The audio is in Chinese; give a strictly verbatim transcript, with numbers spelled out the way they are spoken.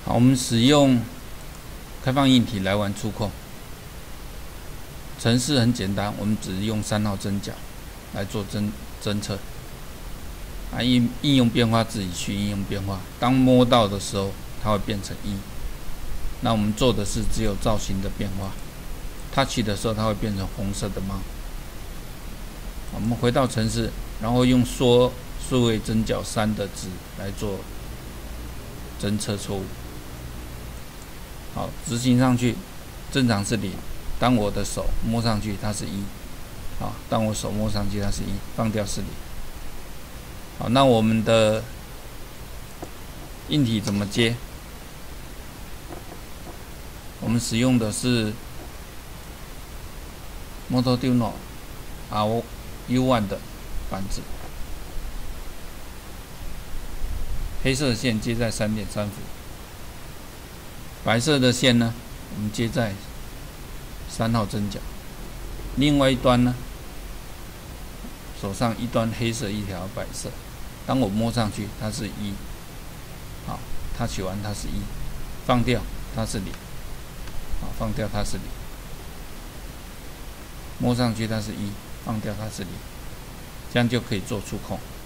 好，我们使用开放硬体来玩触控，程式很简单，我们只用三号针脚来做侦侦测。啊，应应用变化自己去应用变化，当摸到的时候，它会变成一。那我们做的是只有造型的变化 ，touch 的时候它会变成红色的猫。我们回到程式，然后用缩数位针脚三的值来做侦测错误。好，执行上去，正常是零。当我的手摸上去，它是一。好，当我手摸上去，它是一，放掉是零。好，那我们的硬体怎么接？我们使用的是 Motoduno R U 一 的板子，黑色的线接在 三点三 伏，白色的线呢，我们接在三号针脚，另外一端呢，手上一端黑色，一条白色。当我摸上去，它是一，好，它取完它是一，放掉它是零，好，放掉它是零，摸上去它是一，放掉它是零，这样就可以做触控。